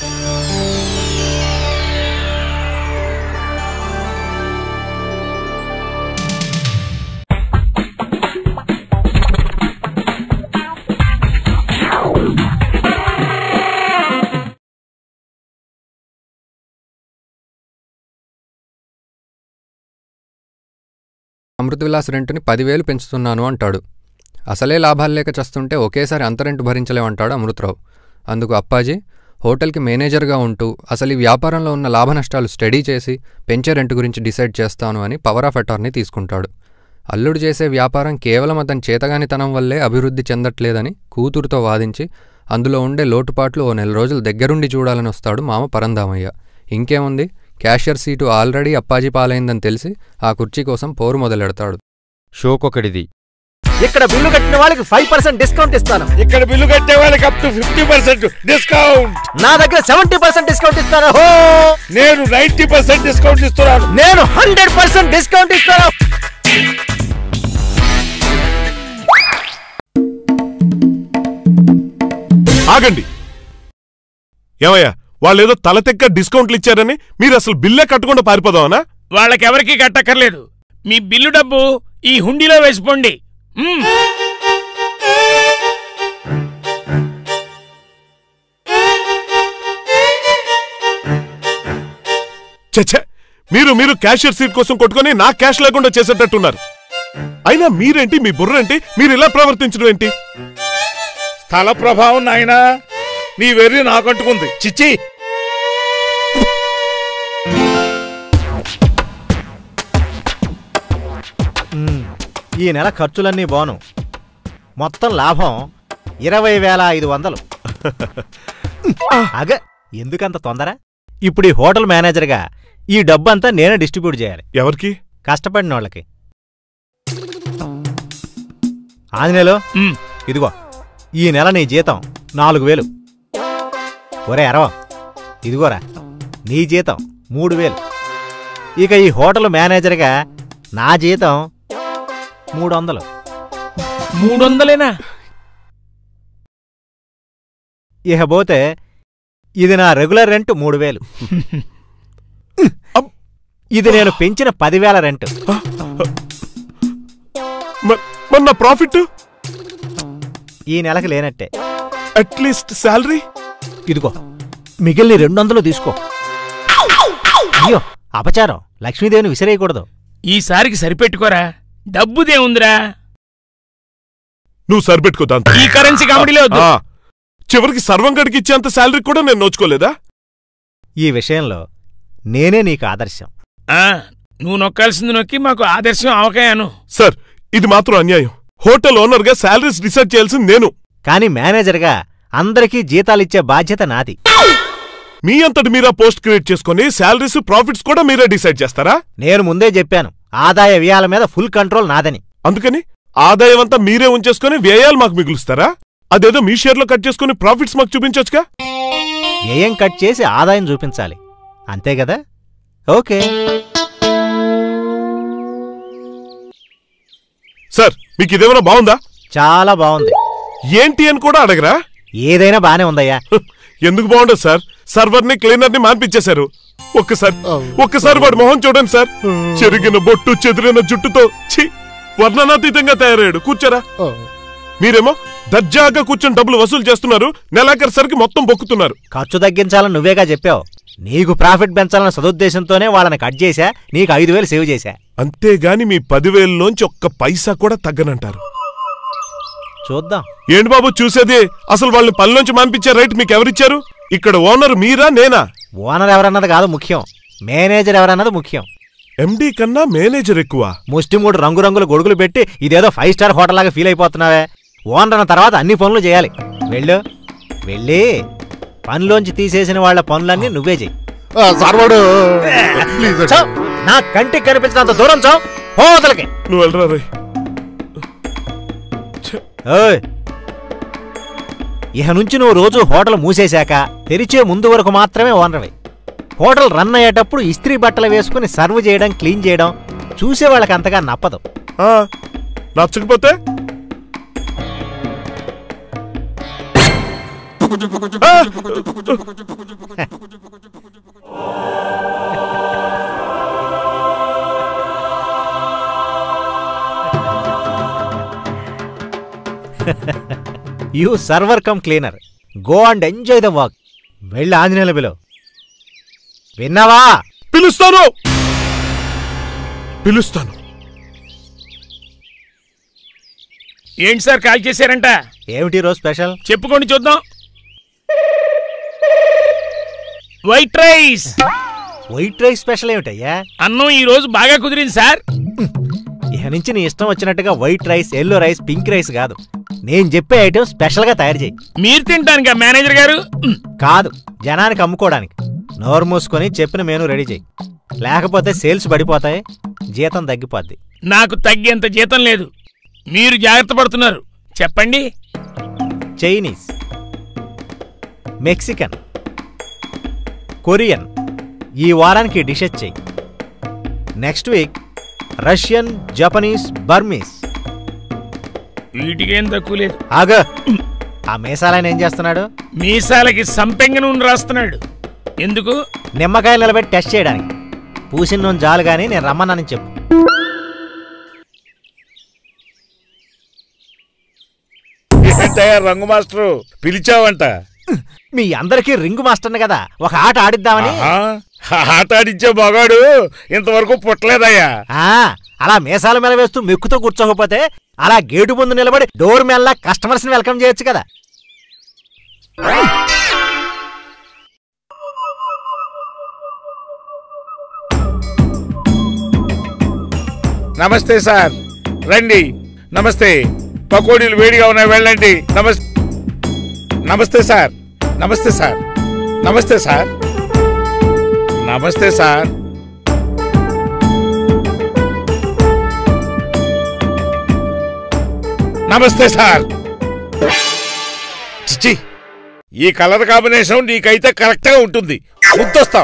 అమృత విలాస్ రెంటుని 10,000 పెంచుతున్నాను అంటాడు. అసలే లాభాలు లేక చస్తుంటే ఒకేసారి అంత రెంటు భరించలేమంటాడు అమృతరావు. అందుకు అప్పాజీ హోటల్కి మేనేజర్గా ఉంటూ అసలు ఈ వ్యాపారంలో ఉన్న లాభ నష్టాలు స్టడీ చేసి పెంచే రెంటు గురించి డిసైడ్ చేస్తాను అని పవర్ ఆఫ్ అటార్నీ తీసుకుంటాడు. అల్లుడు చేసే వ్యాపారం కేవలం అతని చేతగానితనం వల్లే అభివృద్ధి చెందట్లేదని కూతురుతో వాదించి అందులో ఉండే లోటుపాట్లు ఓ 4 రోజులు దగ్గరుండి చూడాలని వస్తాడు మామ పరంధామయ్య. ఇంకేముంది, క్యాషియర్ సీటు ఆల్రెడీ అప్పాజీ పాలైందని తెలిసి ఆ కుర్చీ కోసం పోరు మొదలెడతాడు. షోకొకడిది. ఇక్కడ బిల్లు కట్టిన వాళ్ళకి 5% డిస్కౌంట్ ఇస్తాను. ఇక్కడ బిల్లు కట్టే వాళ్ళకి అప్ టు 50% డిస్కౌంట్. నా దగ్గర 70% డిస్కౌంట్ ఇస్తాను. నేను 90% డిస్కౌంట్ ఇస్తున్నాను. నేను 100% డిస్కౌంట్ ఇస్తాను. ఆగండి. ఏమయ్యా, వాళ్ళేదో తలతెక్క డిస్కౌంట్లు ఇచ్చారని మీరు అసలు బిల్లే కట్టకుండా పారిపోదామనా? వాళ్ళకెవరికీ కట్టక్కర్లేదు. మీ బిల్లు డబ్బు ఈ హుండీలో వేసిపోండి. చచ్చా, మీరు క్యాషియర్ సీట్ కోసం కొట్టుకొని నా క్యాష్ లేకుండా చేసేటట్టున్నారు. అయినా మీరేంటి, మీ బుర్రేంటి, మీరు ఇలా ప్రవర్తించడం ఏంటి? స్థల ప్రభావం నాయనా, నీ వెర్రి నాకంటుకుంది. చిచ్చి, ఈ నెల ఖర్చులన్నీ బాను. మొత్తం లాభం 20,500. అగ, ఎందుకంత తొందర? ఇప్పుడు ఈ హోటల్ మేనేజర్గా ఈ డబ్బంతా నేనే డిస్ట్రిబ్యూట్ చేయాలి. ఎవరికి? కష్టపడిన వాళ్ళకి. ఆంజనేయులు, ఇదిగో ఈ నెల నీ జీతం 4,000. ఒరే అరవ, ఇదిగోరా నీ జీతం 3,000. ఇక ఈ హోటల్ మేనేజర్గా నా జీతం 300. 300ఏనా? ఇక పోతే ఇది నా రెగ్యులర్ రెంట్ 3,000. ఇది నేను పెంచిన 10,000 రెంట్. మన ప్రాఫిట్ ఈ నెలకి లేనట్టే. అట్లీస్ట్ శాలరీ ఇదిగో మిగిలిన 200 తీసుకో. అయ్యో అపచారం, లక్ష్మీదేవిని విసిరేయకూడదు. ఈసారికి సరిపెట్టుకోరా, డబ్బుదేముందిరా. నువ్వు సరిపెట్టుకో. దాంతో ఈ కరెన్సీ కామెడీలో చివరికి సర్వంగడికి ఇచ్చేంత శాలరీ కూడా నేను నోచుకోలేదా? ఈ విషయంలో నేనే నీకు ఆదర్శం. నువ్వు నొక్కాల్సింది నొక్కి మాకు ఆదర్శం అవకాయాను. సార్, ఇది మాత్రం అన్యాయం. హోటల్ ఓనర్గా శాలరీస్ డిసైడ్ చేయాల్సింది నేను. కానీ మేనేజర్గా అందరికీ జీతాలిచ్చే బాధ్యత నాది. మీ అంతటి మీరా పోస్ట్ క్రియేట్ చేసుకుని శాలరీస్ ప్రాఫిట్స్ కూడా మీరే డిసైడ్ చేస్తారా? నేను ముందే చెప్పాను, ఆదాయ వ్యయాల మీద ఫుల్ కంట్రోల్ నాదని. అందుకని ఆదాయం అంతా మీరే ఉంచేసుకుని వ్యయాలు మాకు మిగులుస్తారా? అదేదో మీ షేర్లో కట్ చేసుకుని ప్రాఫిట్స్ మాకు చూపించొచ్చుగా. వ్యయం కట్ చేసి ఆదాయం చూపించాలి, అంతే కదా? ఓకే సార్, మీకు ఇదేమైనా బాగుందా? చాలా బాగుంది. ఏంటి అని కూడా అడగరా? ఏదైనా బానే ఉందయ్యా. ఎందుకు బాగుండదు సార్? సర్వర్ని క్లీనర్ని మాన్పించేశారు. ఒక్కసారి వాడి మొహం చూడండి సార్. చెరిగిన బొట్టు, చెదిరిన జుట్టుతో వర్ణనాతీతంగా తయారయ్యాడు. కూర్చోరా. మీరేమో దర్జాగా కూర్చొని డబ్బులు వసూలు చేస్తున్నారు, నెలాఖరిసరికి మొత్తం బొక్కుతున్నారు. ఖర్చు తగ్గించాలని నువ్వేగా చెప్పావు. నీకు ప్రాఫిట్ పెంచాలన్న సదుద్దేశంతోనే వాళ్ళని కట్ చేశా, నీకు 5,000 సేవ్ చేశా. అంతేగాని మీ 10,000లోంచి ఒక్క పైసా కూడా తగ్గనంటారు. చూద్దాం. ఏంటి బాబు చూసేది? అసలు వాళ్ళని పనిలోంచి మాన్పించే రైట్ మీకెవరిచ్చారు? ఇక్కడ ఓనర్ మీరా, నేనా? ఓనర్ ఎవరన్నది కాదు ముఖ్యం, మేనేజర్ ఎవరన్నది ముఖ్యం. ఎండీ కన్నా మేనేజర్ ఎక్కువ. ముష్టి 3 రంగురంగుల గొడుగులు పెట్టి ఇదేదో 5 స్టార్ హోటల్ లాగా ఫీల్ అయిపోతున్నావే. ఓనర్ అన్న తర్వాత అన్ని పనులు చేయాలి. వెళ్ళి పనిలోంచి తీసేసిన వాళ్ల పనులన్నీ నువ్వే చెయ్యి. నా కంటికి కనిపించినంత దూరం చావు హోటల్కి. నువ్వు వెళ్ళరా రే. ఇక నుంచి నువ్వు రోజు హోటల్ మూసేశాక తెరిచే ముందు వరకు మాత్రమే ఓనర్వి. హోటల్ రన్ అయ్యేటప్పుడు ఇస్త్రీ బట్టలు వేసుకుని సర్వ్ చేయడం, క్లీన్ చేయడం చూసేవాళ్ళకి అంతగా నప్పదు. నచ్చకపోతే you server come cleaner, go and enjoy the work. వెళ్ళి ఆంజనేయుల బిలో. విన్నావా? పిలుస్తాను. ఏంటి సార్ కాల్ చేశారంట? ఏమిటి రోజు స్పెషల్? చెప్పుకోండి చూద్దాం. White rice. White rice special ఏమిటయ్యా? అన్నం ఈ రోజు బాగా కుదిరింది సార్. ఇక నుంచి నీ ఇష్టం వచ్చినట్టుగా white rice, yellow rice, pink rice కాదు, నేను చెప్పే ఐటెం స్పెషల్ గా తయారు చేయి. మీరు తింటానికా మేనేజర్ గారు? కాదు, జనానికి అమ్ముకోవడానికి. నోరు మూసుకొని చెప్పిన మెనూ రెడీ చేయి, లేకపోతే సేల్స్ పడిపోతాయి, జీతం తగ్గిపోద్ది. నాకు తగ్గేంత జీతం లేదు, మీరు జాగ్రత్త పడుతున్నారు. చెప్పండి. చైనీస్, మెక్సికన్, కొరియన్ ఈ వారానికి డిషెస్ చెయ్యి. Next week Russian, Japanese, Burmese. వీటికేం తక్కువ లేదు. ఆగ, ఆ మీసాలైన ఏం చేస్తున్నాడు? మీసాలకి సంపెంగ నూనె రాస్తున్నాడు. ఎందుకు? నిమ్మకాయలు నిలబెట్టి టెస్ట్ చేయడానికి. పూసిన నూనె జాలు గాని నేను రమ్మన్నానని చెప్పు. రంగు మాస్టరు పిలిచావంట? మీ అందరికీ రింగు మాస్టర్ని కదా, ఒక ఆట ఆడిద్దామని. ఆట ఆడించే మగాడు ఇంతవరకు పుట్టలేదయ్యా. అలా మీసాల మీద వేస్తూ మెక్కుతో కూర్చోకపోతే అలా గేటు ముందు నిలబడి డోర్ మేల్లా కస్టమర్స్ ని వెల్కమ్ చేయొచ్చు కదా. నమస్తే సార్, రండి. నమస్తే, పకోడీలు వేడిగా ఉన్నాయి, వెళ్ళండి. నమస్తే సార్. నమస్తే సార్. నమస్తే సార్. నమస్తే సార్. నమస్తే సార్. చిచ్చి, ఈ కలర్ కాంబినేషన్ నీకైతే కరెక్ట్ గా ఉంటుంది. గుర్తొస్తావు.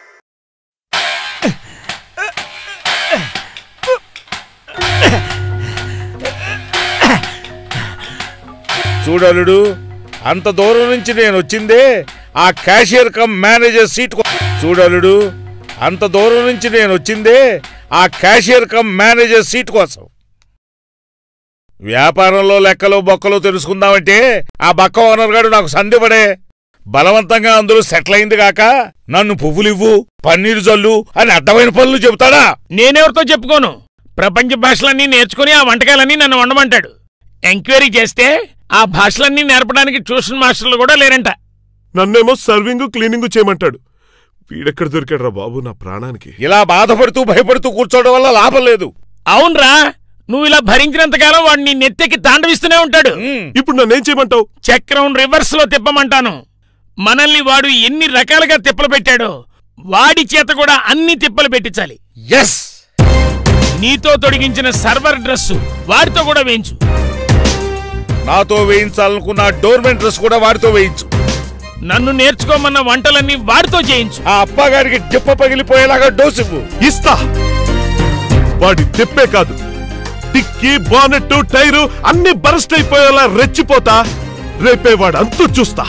చూడలుడు, అంత దూరం నుంచి నేను వచ్చిందే ఆ క్యాషియర్ కమ్ మేనేజర్ సీట్. చూడలుడు, అంత దూరం నుంచి నేను వచ్చిందే ఆ క్యాషియర్ కమ్ మేనేజర్ సీట్ కోసం. వ్యాపారంలో లెక్కలు బొక్కలు తెలుసుకుందామంటే ఆ బక్క ఓనర్ గారు నాకు సంధిపడే బలవంతంగా అందులో సెటిల్ అయింది గాక నన్ను పువ్వులివ్వు, పన్నీరు జల్లు అని అడ్డమైన పనులు చెబుతాడా? నేనెవరితో చెప్పుకోను. ప్రపంచ భాషలన్నీ నేర్చుకుని ఆ వంటకాలన్నీ నన్ను వండమంటాడు. ఎంక్వైరీ చేస్తే ఆ భాషలన్నీ నేర్పడానికి ట్యూషన్ మాస్టర్లు కూడా లేరంట. నన్నేమో సర్వింగ్, క్లీనింగ్ చేయమంటాడు. వీడెక్కడ దొరికాడ్రా బాబు నా ప్రాణానికి. ఇలా బాధపడుతూ భయపడుతూ కూర్చోవడం వల్ల లాభం లేదు. అవునరా, నువ్వు ఇలా భరించినంతకాలం వాడు నీ నెత్తెక్కి తాండవిస్తూనే ఉంటాడు. ఇప్పుడు నన్నేం చేయమంటావు? చక్రం రివర్స్ లో తిప్పమంటాను. మనల్ని వాడు ఎన్ని రకాలుగా తిప్పలు పెట్టాడో వాడి చేత కూడా అన్ని తిప్పలు పెట్టించాలి. ఎస్, నీతో తొడిగించిన సర్వర్ డ్రెస్సు వాడితో కూడా వేయించు. నాతో వేయించాలనుకున్న డోర్మెంట్ డ్రెస్ కూడా వాడితో వేయించు. నన్ను నేర్చుకోమన్న వంటలన్నీ వాడితో చేయించు. ఆ అప్పగారికి డిప్ప పగిలిపోయేలాగా డోసు ఇస్తా. వాడి తిప్పే కాదు, టిక్కీ, బానెట్, టైరు అన్ని బరస్ట్ అయిపోయేలా రెచ్చిపోతా. రేపే వాడు అంతు చూస్తా.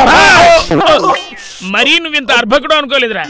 మరీ నువ్వింత అర్భకుడు అనుకోలేదురా.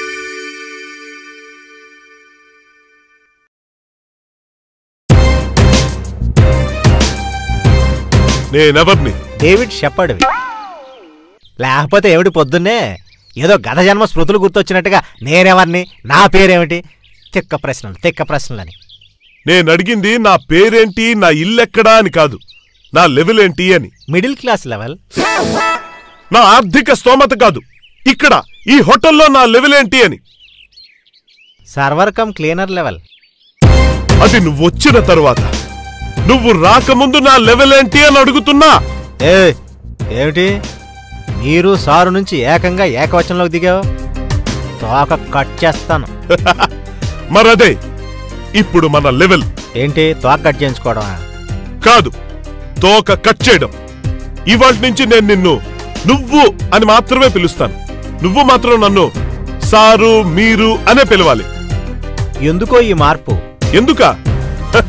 నేనెవర్ని? డేవిడ్ షెపర్డ్వి. లేకపోతే ఏమిటి పొద్దున్నే ఏదో గత జన్మ స్మృతులు గుర్తొచ్చినట్టుగా నేనెవర్ని, నా పేరేమిటి, తిక్క ప్రశ్నలని. నేనడిగింది నా పేరేంటి, నా ఇల్లెక్కడా అని కాదు, నా లెవెల్ ఏంటి అని. Middle class level. నా ఆర్థిక స్తోమత కాదు, ఇక్కడ ఈ హోటల్లో నా లెవెల్ ఏంటి అని. Server come cleaner level. అది నువ్వొచ్చిన తరువాత. నువ్వు రాకముందు నా లెవెల్ ఏంటి అని అడుగుతున్నా. ఏమిటి మీరు సారు నుంచి ఏకంగా ఏకవచనంలోకి దిగావు? తోక కట్ చేస్తాను. మరదే ఇప్పుడు మన లెవెల్. ఏంటి తోక కట్ చేయించుకోవడమా? కాదు, తోక కట్ చేయడం. ఇవాళ నుంచి నేను నిన్ను నువ్వు అని మాత్రమే పిలుస్తాను. నువ్వు మాత్రం నన్ను సారు, మీరు అనే పిలవాలి. ఎందుకో ఈ మార్పు? ఎందుకా?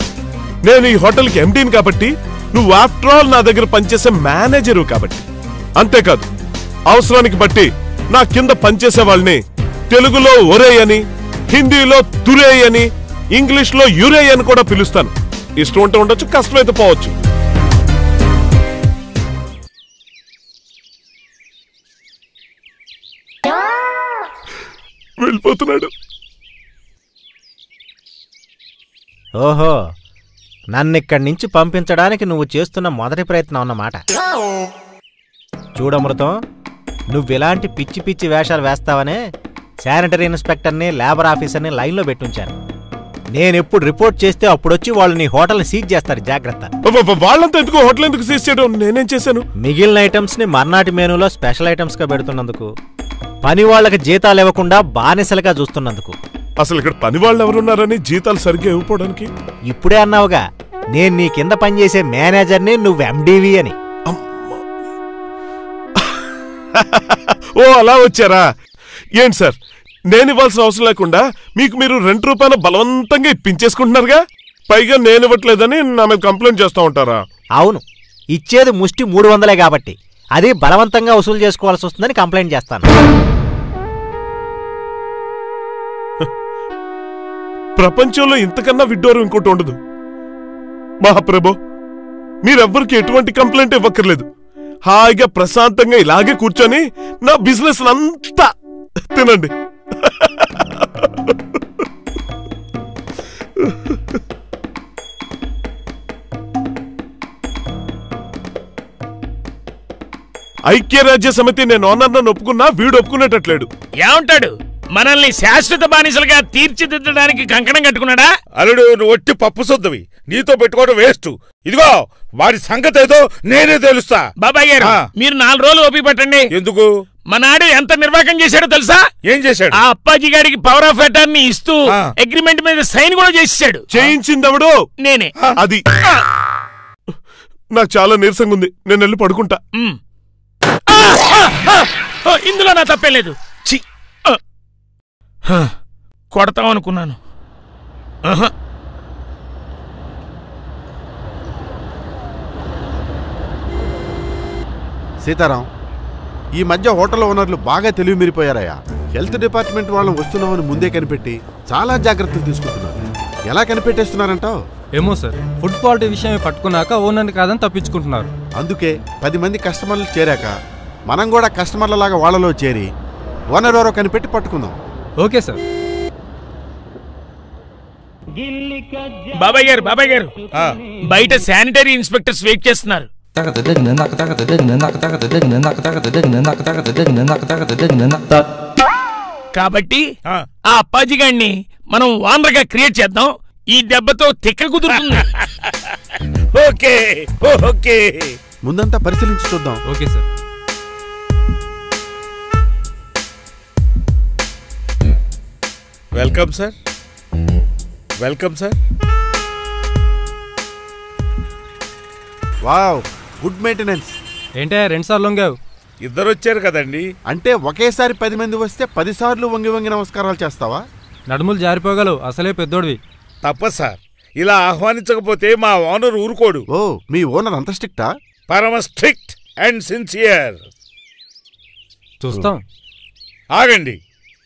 నేను ఈ హోటల్కి ఎండీని కాబట్టి, నువ్వు ఆఫ్టర్ ఆల్ నా దగ్గర పనిచేసే మేనేజరు కాబట్టి. అంతేకాదు అవసరానికి బట్టి నా కింద పనిచేసే వాళ్ళని తెలుగులో ఒరే అని, హిందీలో తురే అని, ఇంగ్లీష్లో యురే అని కూడా పిలుస్తాను. ఇష్టం ఉంటే ఉండొచ్చు, కష్టమైతే పోవచ్చు. వెళ్ళిపోతున్నాడు. ఓహో, నన్నిక్కడి నుంచి పంపించడానికి నువ్వు చేస్తున్న మొదటి ప్రయత్నం అన్నమాట. చూడమృతం, నువ్విలాంటి పిచ్చి పిచ్చి వేషాలు వేస్తావనే శానిటరీ ఇన్స్పెక్టర్ని, లేబర్ ఆఫీసర్ని లైన్లో పెట్టుంచాను. నేనెప్పుడు రిపోర్ట్ చేస్తే అప్పుడొచ్చి వాళ్ళు నీ హోటల్ని సీజ్ చేస్తారు, జాగ్రత్త. వాళ్ళంతా ఎందుకు హోటల్ ఎందుకు సీజ్ చేయడం? నేనేం చేశాను? మిగిలిన ఐటమ్స్ని మర్నాటి మెనూలో స్పెషల్ ఐటమ్స్గా పెడుతున్నందుకు, పని వాళ్ళకి జీతాలు ఇవ్వకుండా బానిసలుగా చూస్తున్నందుకు. అసలు ఇక్కడ పని వాళ్ళు ఎవరున్నారని జీతాలు సరిగ్గా ఇవ్వడానికి? ఇప్పుడే అన్నావుగా, నేను నీ కింద పనిచేసే మేనేజర్ని, నువ్వు ఎండివి అని. ఓ అలా వచ్చారా? ఏంటి సార్, నేను ఇవ్వాల్సిన అవసరం లేకుండా మీకు మీరు ₹2 బలవంతంగా ఇప్పించేసుకుంటున్నారుగా? పైగా నేను ఇవ్వట్లేదని నా మీద కంప్లైంట్ చేస్తూ ఉంటారా? అవును, ఇచ్చేది ముష్టి 300 కాబట్టి అది బలవంతంగా వసూలు చేసుకోవాల్సి వస్తుందని కంప్లైంట్ చేస్తాను. ప్రపంచంలో ఇంతకన్నా విడ్డూరం ఇంకోటి ఉండదు. మహాప్రభు, మీరెవ్వరికి ఎటువంటి కంప్లైంట్ ఇవ్వక్కర్లేదు. హాయిగా ప్రశాంతంగా ఇలాగే కూర్చొని నా బిజినెస్ అంతా తినండి. ఐక్యరాజ్య సమితి నేను ఓనర్నని ఒప్పుకున్నా, వీడు ఒప్పుకునేటట్లేడు. ఏమంటాడు? మనల్ని శాశ్వత బానిసలుగా తీర్చిదిద్దడానికి కంకణం కట్టుకున్నాడా? అల్లుడు, నువ్వు ఒట్టి పప్పు సొద్దవి, నీతో పెట్టుకోవడం వేస్ట్. ఇదిగో వాడి సంగతి ఏదో నేనే తెలుస్తా. బాబాయ్ గారు, మీరు 4 రోజులు ఓపి పట్టండి. ఎందుకు? మనాడు ఎంత నిర్వాహకం చేశాడో తెలుసా? ఏం చేశాడు? ఆ అప్పాజీ గారికి పవర్ ఆఫ్ అటార్నీ ఇస్తూ అగ్రిమెంట్ మీద సైన్ కూడా చేశాడు. చేయించిందెవడో? నేనే. అది నాకు చాలా నీరసంగా ఉంది, నేను వెళ్ళి పడుకుంటా. ఇందులో నా తప్పే లేదు. కొడతామనుకున్నాను. సీతారాం, ఈ మధ్య హోటల్ ఓనర్లు బాగా తెలివి మీరిపోయారయ్యా. హెల్త్ డిపార్ట్మెంట్ వాళ్ళని వస్తున్నామని ముందే కనిపెట్టి చాలా జాగ్రత్తలు తీసుకుంటున్నారు. ఎలా కనిపెట్టేస్తున్నారంటావు? ఏమో సార్, ఫుడ్ క్వాలిటీ విషయం పట్టుకున్నాక ఓనర్ని కాదని తప్పించుకుంటున్నారు. అందుకే 10 మంది కస్టమర్లు చేరాక మనం కూడా కస్టమర్లలాగా వాళ్ళలో చేరి ఓనర్ ఎవరో కనిపెట్టి పట్టుకుందాం. Okay sir. బాబాయ్ గారు, బాబాయ్ గారు, బయట శానిటరీ ఇన్స్పెక్టర్స్ వెయిట్ చేస్తున్నారు. కాబట్టి ఆ అప్పాజీ గారిని మనం వానర్గా క్రియేట్ చేద్దాం. ఈ దెబ్బతో తిక్క కుదురుతుంది. ఓకే ఓకే, ముందంతా పరిశీలించి చూద్దాం. Okay sir. Welcome sir, welcome sir. Wow, good maintenance. ఏంటే 2 సార్లు లొంగావు? ఇద్దరు వచ్చారు కదండి. అంటే ఒకేసారి 10 మంది వస్తే 10 సార్లు వంగి వంగి నమస్కారాలు చేస్తావా? నడుములు జారిపోగలవు, అసలే పెద్దోడివి. తప్ప సార్, ఇలా ఆహ్వానించకపోతే మా ఓనర్ ఊరుకోడు. ఓ, మీ ఓనర్ అంత స్ట్రిక్టా? పరమ స్ట్రిక్ట్ అండ్ సిన్సియర్. చూస్తాం. ఆగండి,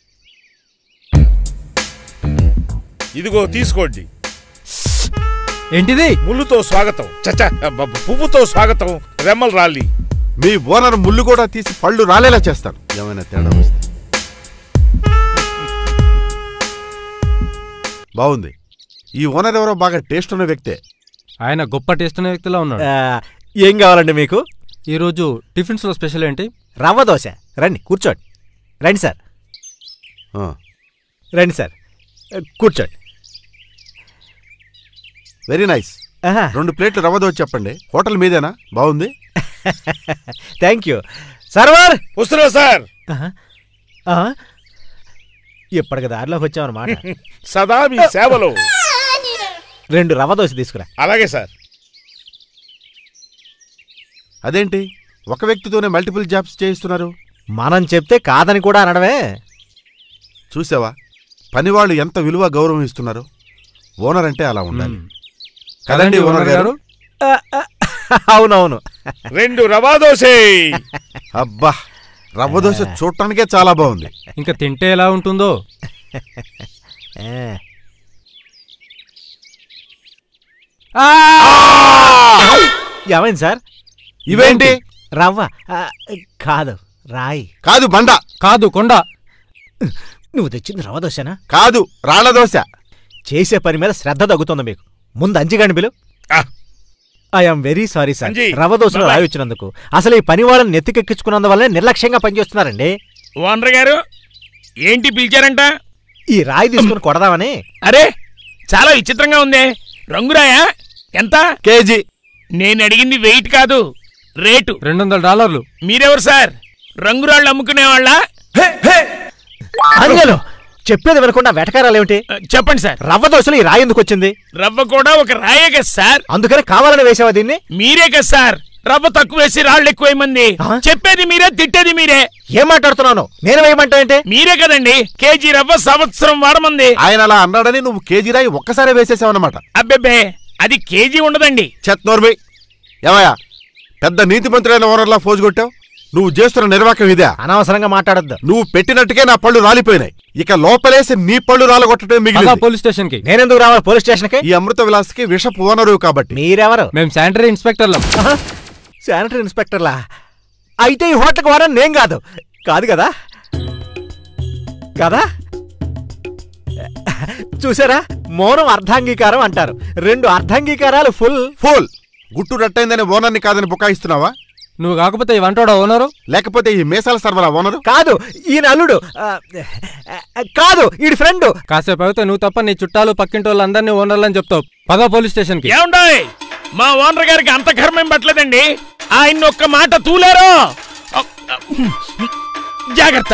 ఇదిగో తీసుకోండి. ఏంటిది? ముళ్ళుతో స్వాగతం, చచ్చా పువ్వుతో స్వాగతం, రెమ్మలు రాలి. మీ ఓనర్ ముళ్ళు కూడా తీసి పళ్ళు రాలేలా చేస్తాను ఏమైనా తేడా వస్తే. బాగుంది. ఈ ఓనర్ ఎవరో బాగా టేస్ట్ ఉన్న వ్యక్తే. ఆయన గొప్ప టేస్ట్ ఉన్న వ్యక్తిలా ఉన్నాడు. ఏం కావాలండి మీకు? ఈరోజు టిఫిన్స్లో స్పెషల్ ఏంటి? రవ్వ దోశ. రండి కూర్చోండి. రండి సార్, రండి సార్, కూర్చోండి. Very nice. 2 ప్లేట్లు రవ్వ దోశ చెప్పండి. హోటల్ మీదేనా? బాగుంది. Thank you. సర్వర్ వస్తున్నా సార్. ఇప్పటికి దారిలోకి వచ్చామన్నమాట. సదా మీ సేవలో. 2 రవ్వ దోశ తీసుకురా. అలాగే సార్. అదేంటి ఒక వ్యక్తితోనే మల్టిపుల్ జాబ్స్ చేయిస్తున్నారు? మనం చెప్తే కాదని కూడా అనడమే. చూసావా పనివాళ్ళు ఎంత విలువ గౌరవం ఇస్తున్నారు? ఓనర్ అంటే అలా ఉండాలి కదండి ఓనర్ గారు? అవునవును. 2 రవా దోశ. అబ్బా, రవ్వ దోశ చూడటానికే చాలా బాగుంది. ఇంకా తింటే ఎలా ఉంటుందో. ఏమైంది సార్? ఇవేంటి? రవ్వ కాదు, రాయి. కాదు, బండ. కాదు, కొండ. నువ్వు తెచ్చింది రవ్వ దోశనా? కాదు, రాళ్ల దోశ. చేసే పని మీద శ్రద్ధ తగ్గుతుంది మీకు. ముందు అంజిగాని bill. I'm very sorry sir, రవ్వ దోశలో రాయి వచ్చినందుకు. అసలు ఈ పని వాళ్ళని నెత్తికెక్కించుకున్నందువల్లే నిర్లక్ష్యంగా పనిచేస్తున్నారండి. ఓనర్ గారు ఏంటి పిలిచారంట? ఈ రాయి తీసుకుని కొడదామని. అరే, చాలా విచిత్రంగా ఉంది. రంగురాయా? ఎంత? కేజీ. నేను అడిగింది వెయిట్ కాదు, రేటు. $200. మీరెవరు సార్? రంగురాళ్ళు అమ్ముకునేవాళ్ళ? అంజలు, చెప్పేది వినకుండా వెటకారాలేమిటి? చెప్పండి సార్. రవ్వ దోశలు ఈ రాయి ఎందుకు వచ్చింది? రవ్వ కూడా ఒక రాయే కదా సార్. అందుకని కావాలని వేసావా దీన్ని? మీరే కదా సార్ రవ్వ తక్కువ వేసి రాళ్ళు ఎక్కువైమంది. చెప్పేది మీరే, తిట్టేది మీరే. ఏం మాట్లాడుతున్నాను? నేను వేయమంటే? మీరే కదండి కేజీ రవ్వ సంవత్సరం వాడమంది. ఆయన అలా అన్నాడని నువ్వు కేజీ రాయి ఒక్కసారే వేసేసావన్నమాట. అబ్బెబ్బే, అది కేజీ ఉండదండి. చెత్నోర్మి. ఏమయ్యా, పెద్ద నీతిమంతుడైన ఓనర్లా ఫోజు కొట్టావు. నువ్వు చేస్తున్న నిర్వాహకం ఇదే. అనవసరంగా మాట్లాడద్దు. నువ్వు పెట్టినట్టుకే నా పళ్ళు రాలిపోయినాయి. ఇక లోపలేసి నీ పళ్ళు రాలగొట్టడం మిగిలింది. పోలీస్ స్టేషన్ కి. నేనెందుకు రావాలి పోలీస్ స్టేషన్ కి? ఈ అమృత విలాస్ కి విషపు ఓనరు కాబట్టి. మీరెవరు? మేము శానిటరీ ఇన్స్పెక్టర్లం. శానిటరీ ఇన్స్పెక్టర్లా? అయితే ఈ హోటల్కి వారని నేను కాదు. కాదు కదా? కదా? చూసారా, మౌనం అర్ధాంగీకారం అంటారు. 2 అర్ధాంగీకారాలు ఫుల్. గుట్టు రట్టయిందని ఓనర్ని కాదని బుకాయిస్తున్నావా? నువ్వు కాకపోతే ఈ వంటోడా ఓనరు? లేకపోతే ఈ మేసాల సర్వరా ఓనరు? కాదు, ఈయన అల్లుడు. కాదు, ఈడి ఫ్రెండ్. కాసేపు అయితే నువ్వు తప్ప నీ చుట్టాలు పక్కింటి వాళ్ళందరినీ ఓనర్లని చెప్తావు. పద పోలీస్ స్టేషన్ కి. ఏముండాయి, మా ఓనర్ గారికి అంత కర్మేం పట్టలేదండి. ఆయన ఒక్క మాట తూలేరు. జాగ్రత్త.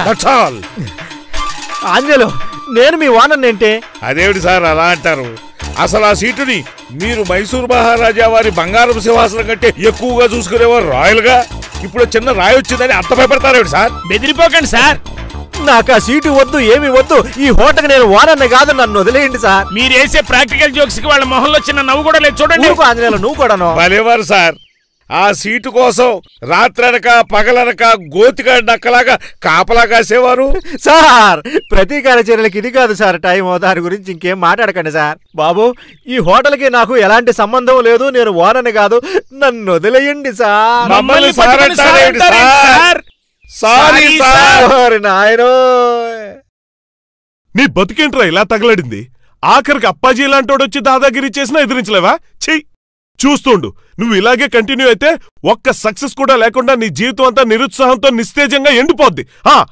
ఆంజలు, నేను మీ ఓనర్ ఏంటే? అదేమిటి సార్ అలా అంటారు? అసలు ఆ సీటుని మీరు మైసూరు మహారాజా వారి బంగారం సింహాసనం కంటే ఎక్కువగా చూసుకునేవారు రాయల్ గా. ఇప్పుడు చిన్న రాయి వచ్చిందని అంత భయపడతారేమిటి సార్? బెదిరిపోకండి సార్. నాకు ఆ సీటు వద్దు, ఏమి వద్దు. ఈ హోటల్కి నేను ఓనర్ని కాదు, నన్ను వదిలేయండి సార్. మీరేసే ప్రాక్టికల్ జోక్స్ కి వాళ్ళ మొహంలో చిన్న నవ్వు కూడా లేదు చూడండి. ఆంజనేయులు, నువ్వు కూడాను భలేవారు సార్. ఆ సీటు కోసం రాత్రనక పగలనక గోతిగా నక్కలాగా కాపలా కాసేవారు. సార్, ప్రతీకార చర్యలకి ఇది కాదు సార్ టైం. దాని గురించి ఇంకేం మాట్లాడకండి సార్. బాబు, ఈ హోటల్కి నాకు ఎలాంటి సంబంధం లేదు. నేను ఓనర్ని కాదు, నన్ను వదిలేయండి సార్. నీ బతికేంట్రా ఇలా తగలడింది? ఆఖరికి అప్పాజీ లాంటోడు వచ్చి దాదాగిరి చేసినా ఎదిరించలేవా? చెయ్యి, చూస్తుండు. నువ్వు ఇలాగే కంటిన్యూ అయితే ఒక్క సక్సెస్ కూడా లేకుండా నీ జీవితం అంతా నిరుత్సాహంతో నిస్తేజంగా ఎండిపోద్ది.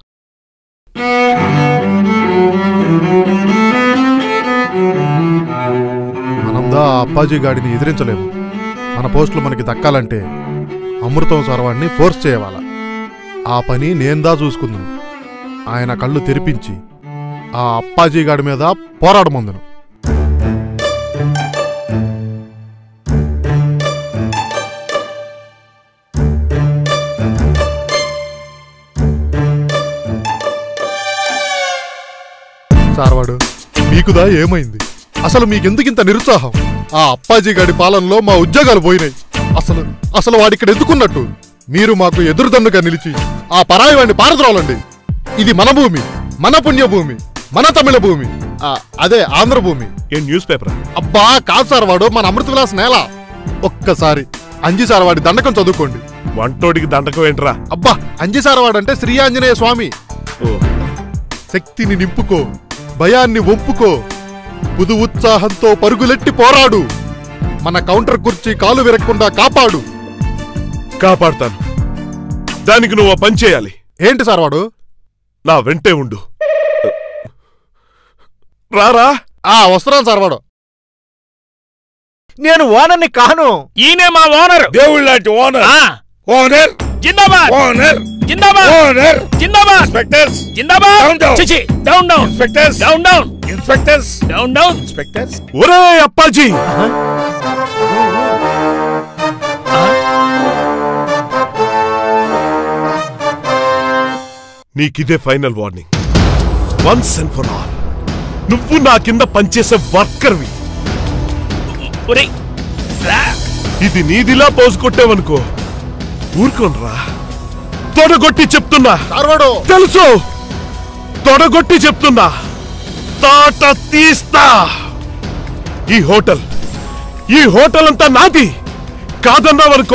మనందా అప్పాజీ గాడిని ఎదిరించలేము. మన పోస్టులు మనకి దక్కాలంటే అమృతం సర్వాన్ని ఫోర్స్ చేయవాల. ఆ పని నేందా చూసుకుందును. ఆయన కళ్ళు తెరిపించి ఆ అప్పాజీ గాడి మీద పోరాడమందును. సార్వాడు, మీకుదా ఏమైంది? అసలు మీకెందుకింత నిరుత్సాహం? ఆ అప్పాజీ గాడి పాలనలో మా ఉద్యోగాలు పోయినాయి. అసలు వాడిక్కడ ఎందుకున్నట్టు? మీరు మాకు ఎదురుదన్నుగా నిలిచి ఆ పరాయి వాడిని పారద్రోలండి. ఇది మన భూమి, మన పుణ్యభూమి, మన తమిళ భూమి, అదే ఆంధ్రభూమి. ఏం న్యూస్ పేపర్? అబ్బా కాదు సార్, వాడు మన అమృత విలాస్ నేల. ఒక్కసారి అంజీ సార్ వాడి దండకం చదువుకోండి. వంటోడికి దండకం ఏంట్రా? అబ్బా, అంజీ సార్ వాడంటే శ్రీ ఆంజనేయ స్వామి. శక్తిని నింపుకో, భయాన్ని ఒంపుకో, పుదు ఉత్సాహంతో పరుగులెట్టి పోరాడు, మన కౌంటర్ కుర్చీ కాలు విరక్కుండా కాపాడు. కాపాడతాను. దానికి నువ్వు పని చేయాలి. ఏంటి సార్ వాడు? నా వెంటే ఉండు. రారా. వస్తున్నాను సార్ వాడు. నేను ఓనర్ని కాను. ఈయనే మా ఓనర్. దేవుళ్ళ లాంటి ఓనర్. ఓనర్ జిందాబాద్. ఓనర్ జిందాబాద్. ఓనర్ జిందాబాద్. ఇన్స్పెక్టర్స్ జిందాబాద్. Down down. చిచి down down. Inspectors down down. Inspectors down down. Inspectors. ఒరే అప్పాజీ, నీకిదే final warning. Once and for all, నువ్వు నా కింద పనిచేసే వర్కర్వి. ఇది నీదిలా పోజు కొట్టావనుకో ఊరుకోనరా. తొడగొట్టి చెప్తున్నా, తెలుసు, తొడగొట్టి చెప్తున్నా, తాట తీస్తా. ఈ హోటల్ అంతా నాది. కాదన్నావనుకో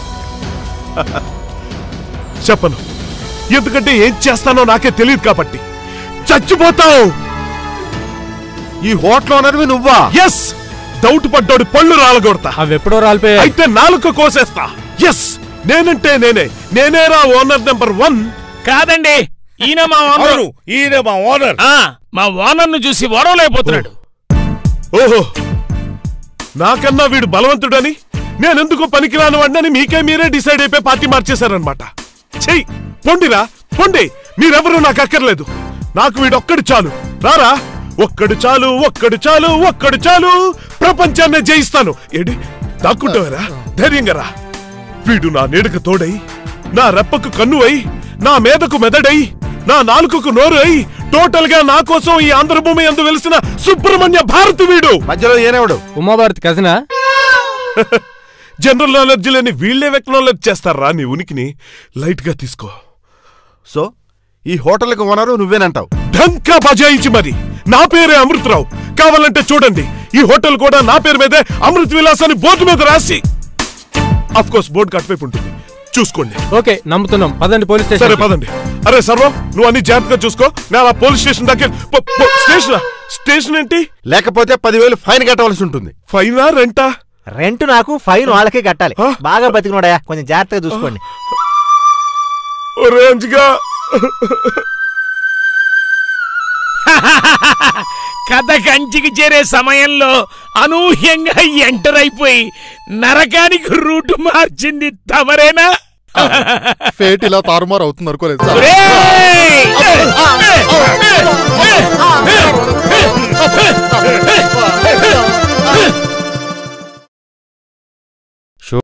చెప్పను, ఎందుకంటే ఏం చేస్తానో నాకే తెలియదు కాబట్టి. చచ్చిపోతావు. ఈ హోటల్ ఓనర్వి నువ్వా? ఎస్. డౌట్ పడ్డాడు పళ్ళు రాలగొడతా. అవి ఎప్పుడో రాలిపోయాయి. అయితే నాలుక కోసేస్తా. ఎస్, నేనంటే నేనేరా ఓనర్ నెంబర్ 1. కాదండి, ఈయన మా ఓనర్. మా ఓనర్ ను చూసి ఓడవలేకపోతున్నాడు. ఓహో, నాకన్నా వీడు బలవంతుడని, నేనెందుకు పనికిరాను వాడిని మీకే మీరే డిసైడ్ అయిపోయి పార్టీ మార్చేశారనమాట. చెయ్యి, పొండిరా పొండి. మీరెవరూ నాకు అక్కర్లేదు. నాకు వీడొక్కడు చాలు. రారా, ఒక్కడు చాలు, ఒక్కడు చాలు, ఒక్కడు చాలు. ప్రపంచాన్ని జయిస్తాను. ఏడి దాక్కుంటావరా? ధైర్యంగా రా. వీడు నా నీడకు తోడై, నా రెప్పకు కన్ను అయి, నా మీదకు మెదడై, నా నాలుకకు నోరు అయి, టోటల్ గా నా కోసం ఈ ఆంధ్రభూమి ఎందు వెలిసిన సుబ్రహ్మణ్య భారతి వీడు. మధ్యలో ఏనేవాడు? ఉమాభారతి కజినా? జనరల్ నాలెడ్జ్ లేని వీళ్లే ఎక్నాలెడ్జ్ చేస్తారా నీ ఉనికిని? లైట్ గా తీసుకో. సో ఈ హోటల్కి ఓనరు నువ్వేనంటావు? ఢంకా బజాయించి మరి. నా పేరే అమృతరావు. కావాలంటే చూడండి, ఈ హోటల్ కూడా నా పేరు మీదే అమృత్ విలాస్ అని బోర్డు మీద రాసి, అఫ్ కోర్స్ బోర్డు కట్వైపు ఉంటుంది, చూసుకోండి. ఓకే, నమ్ముతున్నాం. పదండి పోలీస్ స్టేషన్. సరే పదండి. అరే సర్వం, నువ్వు అన్ని జాగ్రత్తగా చూసుకో. నేను ఆ పోలీస్ స్టేషన్ దగ్గర. స్టేషన్ ఏంటి? లేకపోతే 10,000 ఫైన్ కట్టవలసి ఉంటుంది. ఫైనా రెంటా? రెంట్ నాకు, ఫైన్ వాళ్ళకే కట్టాలి. బాగా బతికినోడయా, కొంచెం జాగ్రత్తగా చూసుకోండి. రేంజ్గా కథ కంచికి చేరే సమయంలో అనూహ్యంగా ఎంటర్ అయిపోయి నరకానికి రూటు మార్చింది తమరేనా? ఫేట్ ఇలా తారుమారు అవుతుంది అనుకోలేదు. ఒరేయ్!